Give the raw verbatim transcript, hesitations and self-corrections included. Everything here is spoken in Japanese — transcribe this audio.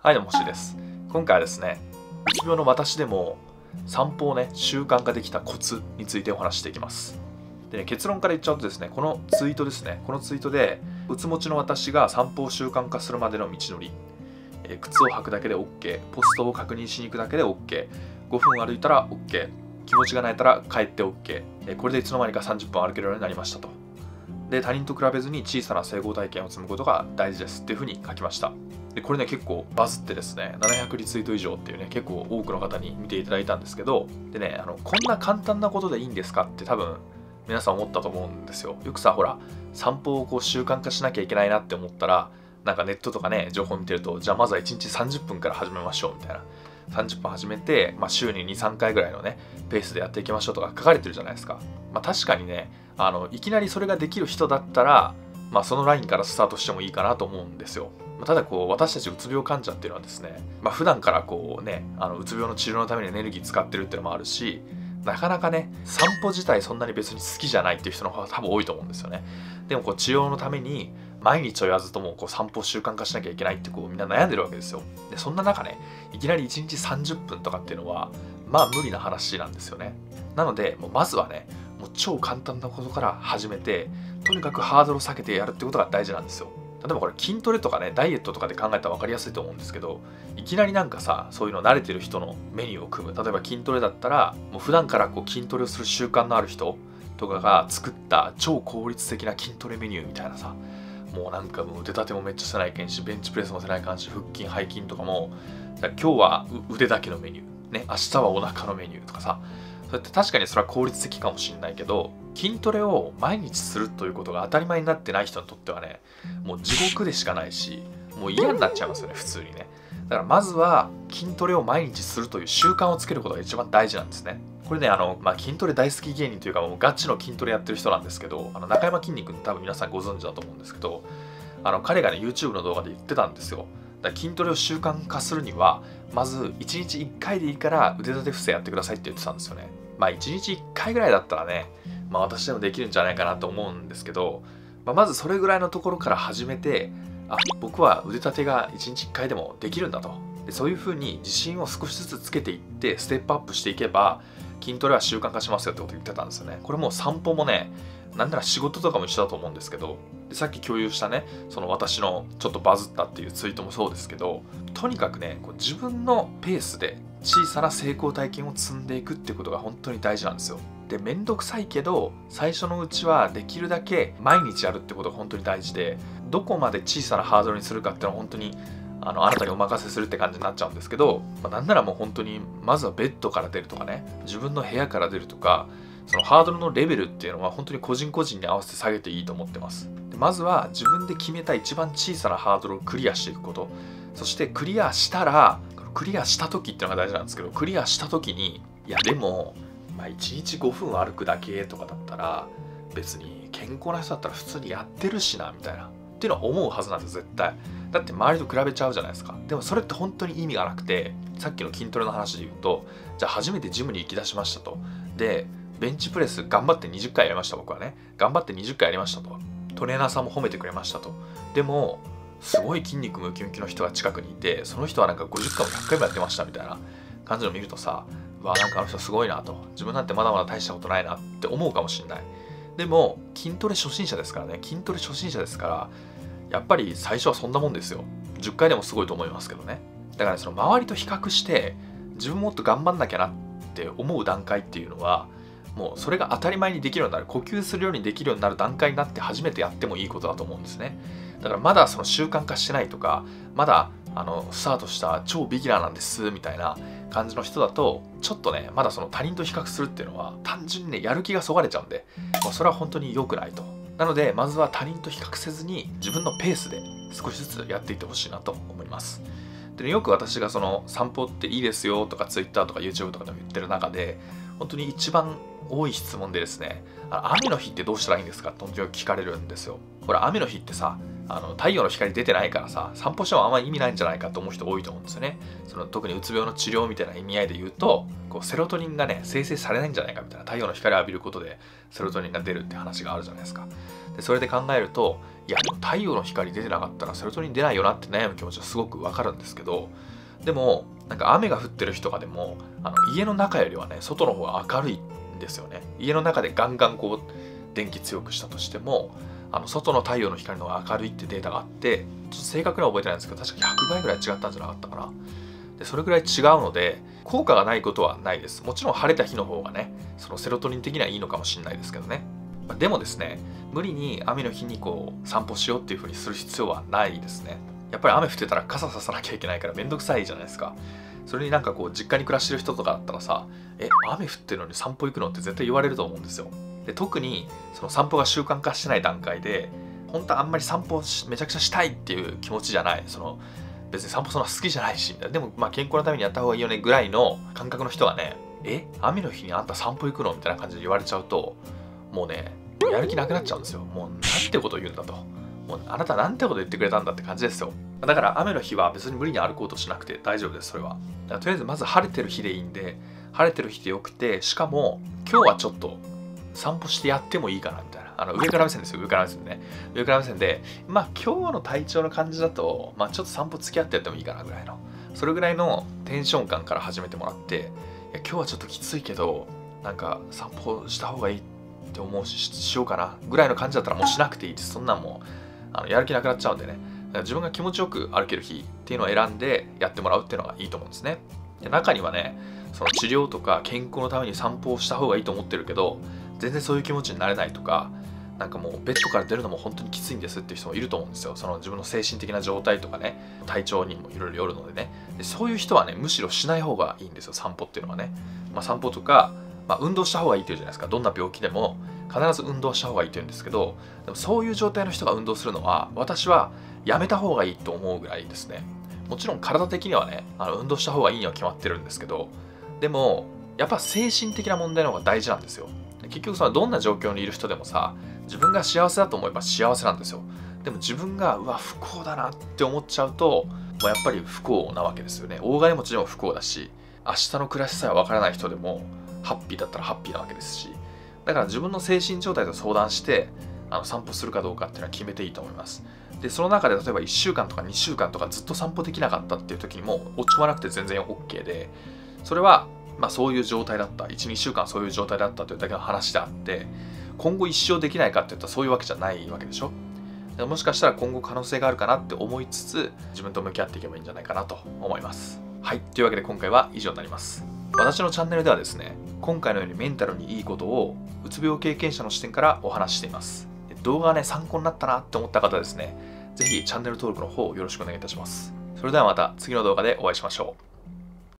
はい、どうもしです。今回はですね、うつ病の私でも散歩をね、習慣化できたコツについてお話していきます。でね、結論から言っちゃうとですね、このツイートですね、このツイートで、うつ持ちの私が散歩を習慣化するまでの道のり、えー靴を履くだけで OK、ポストを確認しに行くだけで OK、ごふん歩いたら OK、気持ちが泣いたら帰って OK、えーこれでいつの間にかさんじゅっぷん歩けるようになりましたと。で、他人と比べずに小さな成功体験を積むことが大事ですっていうふうに書きました。で、これね、結構バズってですね、ななひゃくリツイート以上っていうね、結構多くの方に見ていただいたんですけど、でね、あの、こんな簡単なことでいいんですかって多分、皆さん思ったと思うんですよ。よくさ、ほら、散歩をこう習慣化しなきゃいけないなって思ったら、なんかネットとかね、情報見てると、じゃあまずはいちにちさんじゅっぷんから始めましょうみたいな。さんじゅっぷん始めて、まあ、週にに、さんかいぐらいのね、ペースでやっていきましょうとか書かれてるじゃないですか。まあ、確かにね、あの、いきなりそれができる人だったら、まあ、そのラインからスタートしてもいいかなと思うんですよ。ただこう私たちうつ病患者っていうのはですね、まあ、普段からこうね、あのうつ病の治療のためにエネルギー使ってるっていうのもあるし、なかなかね、散歩自体そんなに別に好きじゃないっていう人の方が多分多いと思うんですよね。でもこう治療のために毎日を言わずともこう散歩を習慣化しなきゃいけないってこうみんな悩んでるわけですよ。で、そんな中ね、いきなりいちにちさんじゅっぷんとかっていうのは、まあ無理な話なんですよね。なので、もうまずはね、もう超簡単なことから始めて、とにかくハードルを下げてやるってことが大事なんですよ。例えばこれ筋トレとかね、ダイエットとかで考えたら分かりやすいと思うんですけど、いきなりなんかさ、そういうの慣れてる人のメニューを組む。例えば筋トレだったら、もう普段からこう筋トレをする習慣のある人とかが作った超効率的な筋トレメニューみたいなさ、もうなんかもう腕立てもめっちゃせないけんし、ベンチプレスもせないかんし、腹筋、背筋とかも、だから今日は腕だけのメニュー、ね、明日はお腹のメニューとかさ、そうやって確かにそれは効率的かもしれないけど、筋トレを毎日するということが当たり前になってない人にとってはね、もう地獄でしかないし、もう嫌になっちゃいますよね、普通にね。だからまずは筋トレを毎日するという習慣をつけることが一番大事なんですね。これね、あの、まあ、筋トレ大好き芸人というか、もうガチの筋トレやってる人なんですけど、あの中山きんに君多分皆さんご存知だと思うんですけど、あの彼がね、YouTube の動画で言ってたんですよ。だから筋トレを習慣化するには、まずいちにちいっかいでいいから腕立て伏せやってくださいって言ってたんですよね。まあいちにちいっかいぐらいだったらね、まあ私でもできるんじゃないかなと思うんですけど、まあ、まずそれぐらいのところから始めて、あ、僕は腕立てがいちにちいっかいでもできるんだと。でそういうふうに自信を少しずつつけていってステップアップしていけば筋トレは習慣化しますよってことを言ってたんですよね。これもう散歩もね、なんなら仕事とかも一緒だと思うんですけど、でさっき共有したね、その私のちょっとバズったっていうツイートもそうですけど、とにかくね、こう自分のペースで小さな成功体験を積んでいくってことが本当に大事なんですよ。で、めんどくさいけど、最初のうちはできるだけ毎日やるってことが本当に大事で、どこまで小さなハードルにするかっていうのは本当にあのあなたにお任せするって感じになっちゃうんですけど、まあ、なんならもう本当にまずはベッドから出るとかね、自分の部屋から出るとか、そのハードルのレベルっていうのは本当に個人個人に合わせて下げていいと思ってます。でまずは自分で決めた一番小さなハードルをクリアしていくこと。そしてクリアしたら、クリアした時っていうのが大事なんですけど、クリアした時に、いやでも、まあ、いちにちごふん歩くだけとかだったら、別に健康な人だったら普通にやってるしな、みたいな。っていうのは思うはずなんですよ、絶対。だって周りと比べちゃうじゃないですか。でもそれって本当に意味がなくて、さっきの筋トレの話で言うと、じゃあ初めてジムに行き出しましたと。で、ベンチプレス頑張ってにじゅっかいやりました、僕はね。頑張ってにじゅっかいやりましたと。トレーナーさんも褒めてくれましたと。でも、すごい筋肉ムキムキの人が近くにいて、その人はなんかごじゅっかいもひゃっかいもやってましたみたいな感じのを見るとさ、うわ、なんかあの人すごいなと。自分なんてまだまだ大したことないなって思うかもしれない。でも、筋トレ初心者ですからね。筋トレ初心者ですから、やっぱり最初はそんなもんですよ。じゅっかいでもすごいと思いますけどね。だから、ね、その周りと比較して、自分もっと頑張んなきゃなって思う段階っていうのは、もうそれが当たり前にできるようになる、呼吸するようにできるようになる段階になって初めてやってもいいことだと思うんですね。だからまだその習慣化してないとか、まだあのスタートした超ビギナーなんですみたいな感じの人だと、ちょっとね、まだその他人と比較するっていうのは単純にね、やる気がそがれちゃうんで、もうそれは本当に良くないと。なので、まずは他人と比較せずに自分のペースで少しずつやっていってほしいなと思います。でね、よく私がその散歩っていいですよとか Twitter とか YouTube とかでも言ってる中で、本当に一番多い質問でですね、あ雨の日ってどうしたらいいんですかって本当に聞かれるんですよ。ほら、雨の日ってさ、 あの太陽の光出てないからさ、散歩してもあんまり意味ないんじゃないかと思う人多いと思うんですよね。その特にうつ病の治療みたいな意味合いで言うと、こうセロトニンがね生成されないんじゃないかみたいな、太陽の光を浴びることでセロトニンが出るって話があるじゃないですか。でそれで考えると、いや太陽の光出てなかったらセロトニン出ないよなって悩む気持ちはすごくわかるんですけど、でもなんか雨が降ってる日とかでもあの家の中よりはね外の方が明るいんですよね。家の中でガンガンこう電気強くしたとしても、あの外の太陽の光の方が明るいってデータがあって、ちょっと正確には覚えてないんですけど、確かひゃくばいぐらい違ったんじゃなかったかな。でそれぐらい違うので効果がないことはないです。もちろん晴れた日の方がねそのセロトニン的にはいいのかもしれないですけどね。でもですね、無理に雨の日にこう散歩しようっていう風にする必要はないですね。やっぱり雨降ってたら傘ささなきゃいけないからめんどくさいじゃないですか。それになんかこう実家に暮らしてる人とかだったらさ、え雨降ってるのに散歩行くのって絶対言われると思うんですよ。で特にその散歩が習慣化してない段階で、本当はあんまり散歩めちゃくちゃしたいっていう気持ちじゃない、その別に散歩そんな好きじゃないし、でもまあ健康のためにやった方がいいよねぐらいの感覚の人がね、え雨の日にあんた散歩行くのみたいな感じで言われちゃうと、もうねやる気なくなっちゃうんですよ。もうなんてことを言うんだと、もうあなたなんてこと言ってくれたんだって感じですよ。だから雨の日は別に無理に歩こうとしなくて大丈夫です。それはだからとりあえずまず晴れてる日でいいんで、晴れてる日でよくて、しかも今日はちょっと散歩してやってもいいかなみたいな、あの上から目線ですよ。上から目線でね、上から目線でまあ今日の体調の感じだと、まあちょっと散歩付き合ってやってもいいかなぐらいの、それぐらいのテンション感から始めてもらって、いや今日はちょっときついけどなんか散歩した方がいいって思うし し, しようかなぐらいの感じだったらもうしなくていいです。そんなんもうあのやる気なくなっちゃうんでね、自分が気持ちよく歩ける日っていうのを選んでやってもらうっていうのがいいと思うんですね。で中にはね、その治療とか健康のために散歩をした方がいいと思ってるけど全然そういう気持ちになれないとか、なんかもうベッドから出るのも本当にきついんですっていう人もいると思うんですよ。その自分の精神的な状態とかね、体調にもいろいろよるのでね。でそういう人はねむしろしない方がいいんですよ、散歩っていうのはね。まあ、散歩とか、まあ、運動した方がいいっていうじゃないですか。どんな病気でも必ず運動した方がいいって言うんですけど、でもそういう状態の人が運動するのは私はやめた方がいいと思うぐらいですね。もちろん体的にはねあの運動した方がいいには決まってるんですけど、でもやっぱ精神的な問題の方が大事なんですよ。結局そのどんな状況にいる人でもさ、自分が幸せだと思えば幸せなんですよ。でも自分がうわ不幸だなって思っちゃうと、もうやっぱり不幸なわけですよね。大金持ちでも不幸だし、明日の暮らしさえわからない人でもハッピーだったらハッピーなわけですし、だから自分の精神状態と相談してあの散歩するかどうかっていうのは決めていいと思います。でその中で例えばいっしゅうかんとかにしゅうかんとかずっと散歩できなかったっていう時にも落ち込まなくて全然 OK で、それはまあそういう状態だった、いち、にしゅうかんそういう状態だったというだけの話であって、今後一生できないかっていったらそういうわけじゃないわけでしょ。もしかしたら今後可能性があるかなって思いつつ自分と向き合っていけばいいんじゃないかなと思います。はい、というわけで今回は以上になります。私のチャンネルではですね、今回のようにメンタルにいいことをうつ病経験者の視点からお話ししています。動画がね参考になったなって思った方ですね、ぜひチャンネル登録の方よろしくお願いいたします。それではまた次の動画でお会いしましょう。